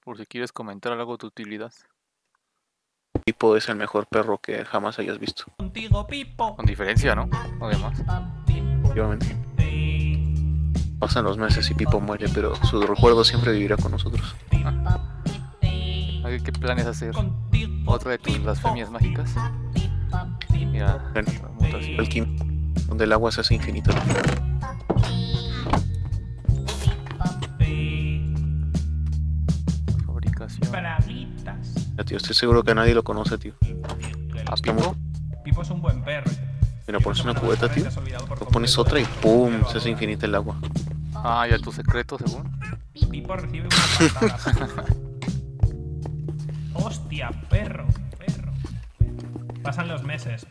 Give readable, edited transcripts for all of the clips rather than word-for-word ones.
por si quieres comentar algo de tu utilidad. Pipo es el mejor perro que jamás hayas visto. Contigo, Pipo. Con diferencia, ¿no? Además. Efectivamente. Pasan los meses y Pipo muere, pero su recuerdo siempre vivirá con nosotros. ¿Qué planes hacer? ¿Otra de tus blasfemias mágicas? Mira, El Kim, donde el agua se hace infinita. Fabricación. Ya, tío, estoy seguro que nadie lo conoce, tío. ¿A Pipo? Pipo es un buen perro. Mira, pones una cubeta, tío. Lo pones otra y ¡pum! Se hace infinita el agua. Ah, ya tu secreto, según. Pipo recibe una patada. Hostia, perro. Pasan los meses.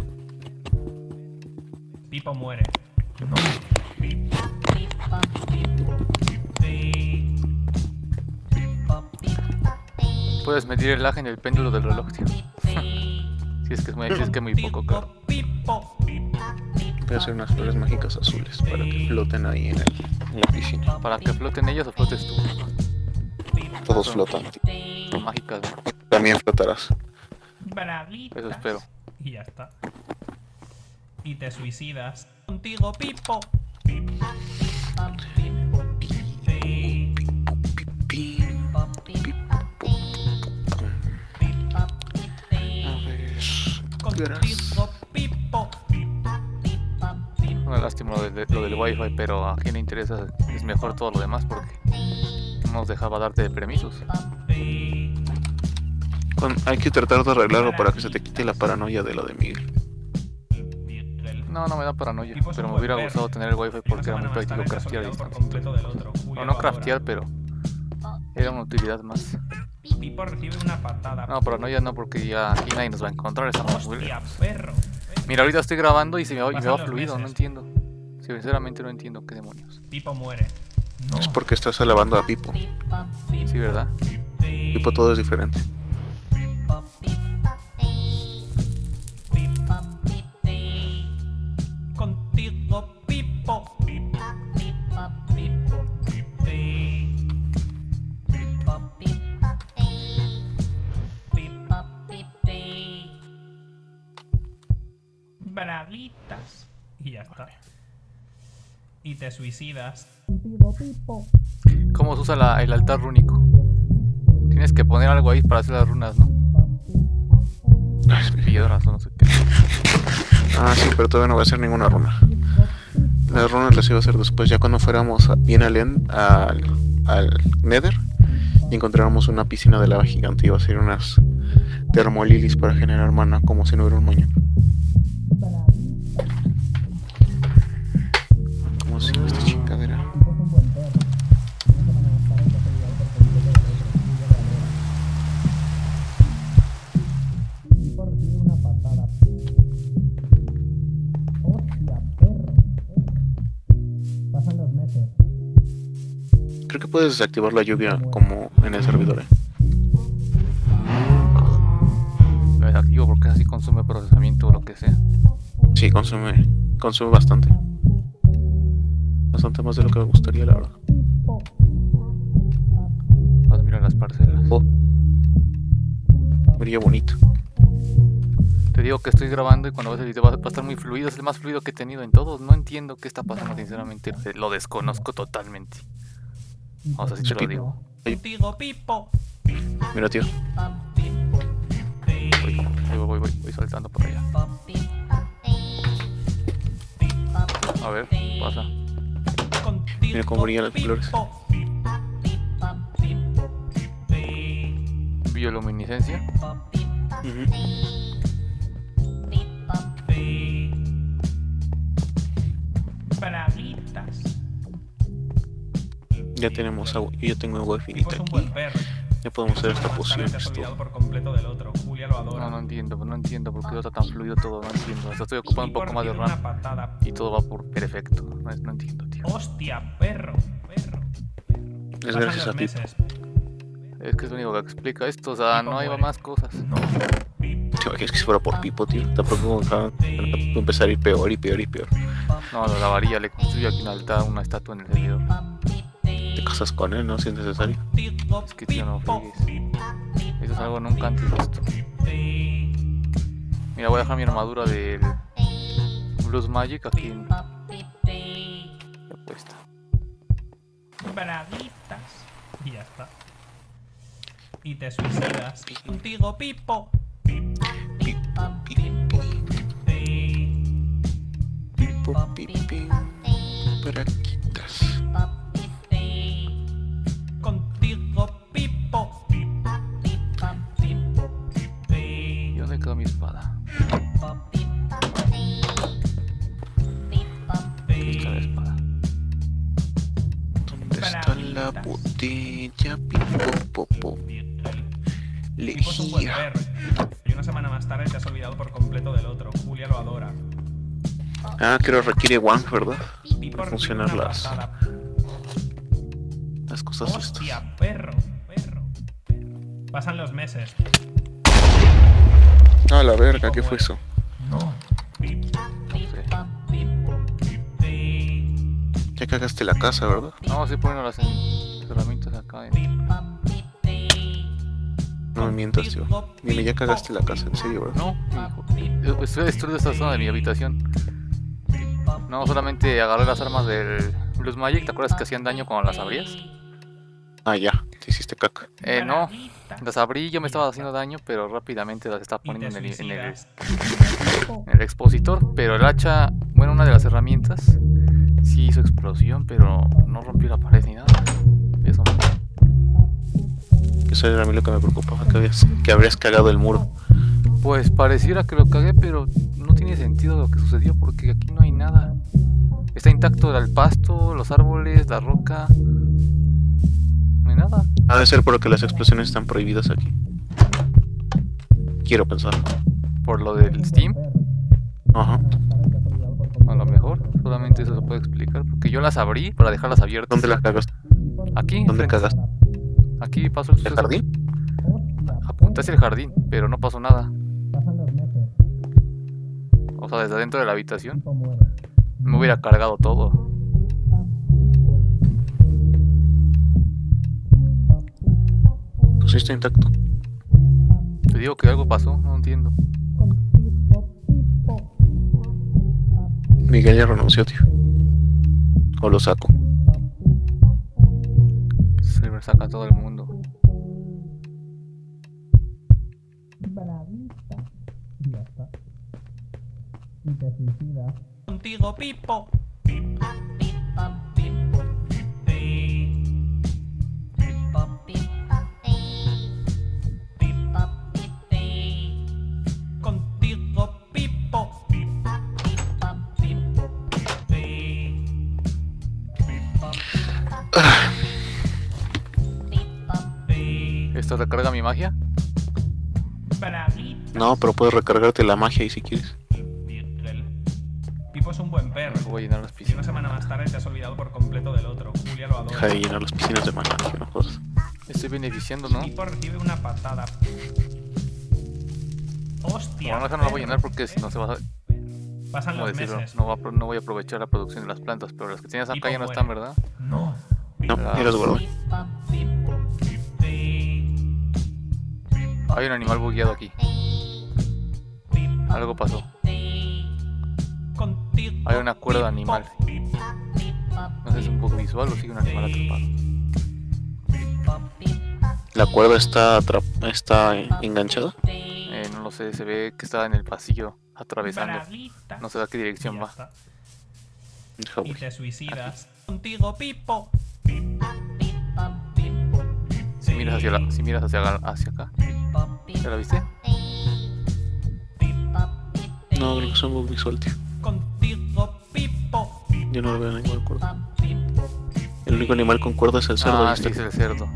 Pipo muere. Puedes medir el lag en el péndulo del reloj, tío. Si es que es muy poco, claro. Voy a hacer unas flores mágicas azules para que floten ahí en la piscina. ¿Para que floten ellas o flotes tú? Todos flotan, tío. Son mágicas, ¿no? También flotarás. Braguitas. Eso espero. Y ya está. Y te suicidas. Contigo, Pipo. Contigo, Pipo. Una lástima lo del wifi, pero a quien le interesa es mejor todo lo demás porque no nos dejaba darte de permisos. Hay que tratar de arreglarlo para que se te quite la paranoia de lo de Miguel. No me da paranoia, pero me hubiera gustado tener el wifi porque era muy práctico craftear a distancia. No craftear, pero era una utilidad más. Pipo recibe una patada. No, paranoia no, porque ya aquí nadie nos va a encontrar. Estamos muy Hostia, lejos. perro. Mira, ahorita estoy grabando y me va Pasan los fluido, no meses. entiendo. Sinceramente no entiendo qué demonios. Pipo muere. Es porque estás alabando a Pipo. Sí, ¿verdad? Pipo todo es diferente. Contigo, Pipo. Braguitas. Y ya está. Y te suicidas. ¿Cómo se usa el altar rúnico? Tienes que poner algo ahí para hacer las runas, ¿no? Piedras o no sé qué. Ah, sí, pero todavía no voy a hacer ninguna runa. Las runas las iba a hacer después, ya cuando fuéramos bien al Nether y encontráramos una piscina de lava gigante. Iba a ser unas termolilis para generar mana como si no hubiera un mañana. ¿Cómo se llama esta chingadera? Creo que puedes desactivar la lluvia como en el servidor, Lo desactivo porque así consume procesamiento o lo que sea. Sí, consume bastante. Bastante más de lo que me gustaría, la verdad. Mira las parcelas. Oh. Brilla bonito. Te digo que estoy grabando y cuando ves el video va a estar muy fluido. Es el más fluido que he tenido en todos. No entiendo qué está pasando, sinceramente. Lo desconozco totalmente. Vamos, así te lo digo. Contigo, Pipo. Mira, tío. Voy saltando por allá. A ver, pasa. Mira cómo brillan las flores. Bioluminiscencia. Braguitas. Ya tenemos agua. Yo ya tengo agua Pipo infinita es un aquí. buen perro. Ya podemos hacer esta Sabes poción. que has Esto. olvidado por completo del otro. Julia lo adora. No entiendo por qué está tan fluido todo. No entiendo. Hasta estoy ocupando un poco más de Pipo recibe RAM una patada. y todo va por perfecto. No entiendo, tío. Hostia, perro. Es gracias a Pipo. Es que es lo único que explica esto. O sea, Pipo no hay muere. más cosas. Tío, es que si fuera por Pipo, tío. Tampoco va a empezar a ir peor y peor y peor. No, lo lavaría, le construyo aquí un altar, una estatua en el servidor. Te casas con él, ¿no? Si es necesario. Contigo, Es que tío, no Pipo. fregues. Eso es algo nunca antes visto. Mira, voy a dejar mi armadura del Blues Magic aquí en la puesta. Braguitas. Y ya está. Y te suicidas. Contigo, Pipo. Braquitas. Contigo, Pipo. ¿Y dónde quedó mi espada? Aquí está la espada. ¿Dónde está la botella? Pipo. Pipo es un buen Lejía. perro. Y una semana más tarde te has olvidado por completo del otro. Julia lo adora. Ah, creo requiere Wang, ¿verdad? Pipo Para recibe funcionar una las patada. cosas estas. Hostia, perro. Pasan los meses. Ah, la verga, ¿qué fue eso? No. No sé. Ya cagaste la casa, ¿verdad? No, estoy poniendo las herramientas acá. No me mientas, tío. Dime, ya cagaste la casa, en serio, ¿verdad? No, hijo. Estoy destruyendo esta zona de mi habitación. No, solamente agarré las armas del Blues Magic. ¿Te acuerdas que hacían daño cuando las abrías? Ah, ya, te hiciste caca. No, las abrí, yo me estaba haciendo daño, pero rápidamente las estaba Y poniendo te en suicidas. el expositor. Pero el hacha, bueno, una de las herramientas, sí hizo explosión, pero no rompió la pared ni nada. Eso Eso era a mí lo que me preocupaba, que habrías cagado el muro. Pues pareciera que lo cagué, pero no tiene sentido lo que sucedió porque aquí no hay nada. Está intacto el pasto, los árboles, la roca. No hay nada. Ha de ser porque las explosiones están prohibidas aquí. Quiero pensar. Por lo del Steam, Ajá. a lo mejor. Solamente eso se puede explicar. Porque yo las abrí para dejarlas abiertas. ¿Dónde las cagaste? Aquí, ¿Dónde enfrente. cagaste? Aquí pasó el ¿El suceso. jardín? Apunté hacia el jardín, pero no pasó nada. O sea, desde adentro de la habitación me hubiera cargado todo. Pues sí está intacto. Te digo que algo pasó, no entiendo. Miguel ya renunció, tío. O lo saco. Silver saca a todo el mundo. Contigo, Pipo. Contigo, Pipo. ¿Esto recarga mi magia? No, pero puedes recargarte la magia ahí si quieres. Pipo es un buen perro. Voy a llenar las Y una piscinas. semana más tarde te has olvidado por completo del otro. Julia lo Deja adora. de llenar las piscinas de magia, no jodas. Estoy beneficiando, ¿no? Pipo recibe una patada. Hostia. Bueno, esa no la voy a llenar perro, porque si no se va a... Pasan ¿Cómo los decirlo? meses. No voy a aprovechar la producción de las plantas, pero las que tenías acá Tipo ya no muere. están, ¿verdad? No. No, ya las guardé. Hay un animal bugueado aquí. Algo pasó. Hay una cuerda de animal. No sé si es un bug visual o sigue un animal atrapado. La cuerda está enganchada. No lo sé, se ve que está en el pasillo atravesando. No sé a qué dirección Ya va. está. Deja, Y voy. te suicidas. Contigo, Pipo. Si miras hacia acá. ¿Ya la viste? No, creo que es un bug visual, tío. Contigo, Pipo. Yo no lo veo ninguna cuerda. El único animal con cuerda es el cerdo. Ah, y sí, es el cerdo.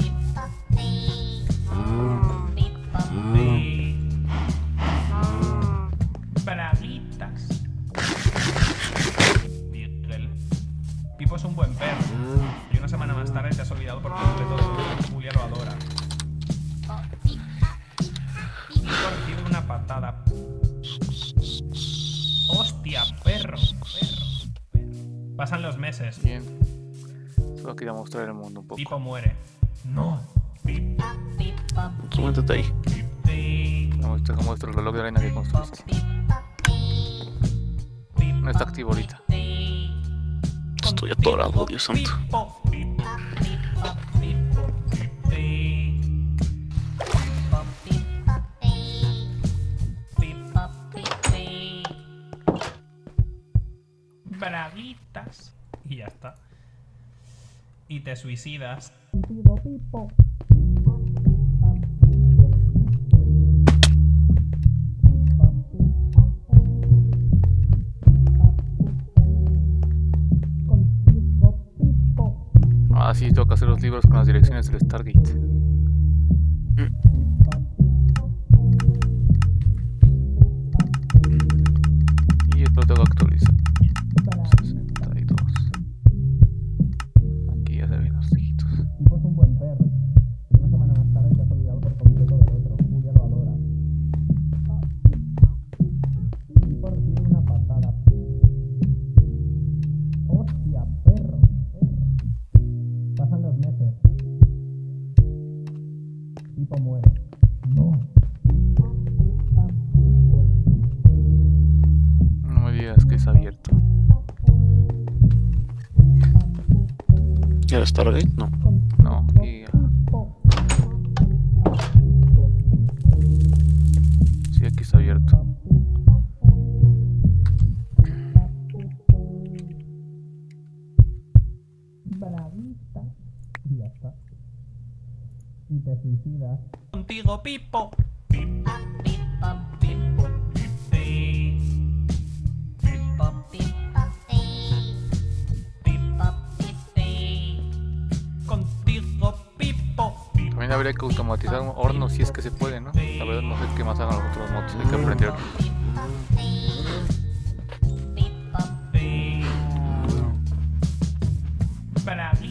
Braguitas. Miguel. Pipo es un buen perro. Y una semana más tarde te has olvidado por completo de que Julia lo adora. Pipo recibe una patada. Hostia, perro. Pasan los meses. Bien. Solo Solo quería mostrar el mundo un poco. Pipo muere. No. Tú métete ahí. Muestro el reloj de arena que construiste. No está activo ahorita. Estoy atorado, Dios santo. Braguitas. Y ya está. Y te suicidas. Ah, sí, tengo que hacer los libros con las direcciones del Stargate. Y esto lo tengo que actualizar. 62. Aquí ya se ven los hijitos. Pipo es un buen perro. Y una semana más tarde te has olvidado por completo del otro. Julia lo adora. Pipo recibe una patada. Hostia, perro. Pasan los meses. Pipo muere. No. No me digas que es abierto. ¿Era Stargate? No. No, aquí. Sí, aquí está abierto. Braguita. Y ya está. Y te suicidas. Contigo, Pipo. Contigo, Pipo. También habría que automatizar un horno si es que se puede, ¿no? La verdad no sé qué más hagan los otros mods, hay que aprender. Braguita.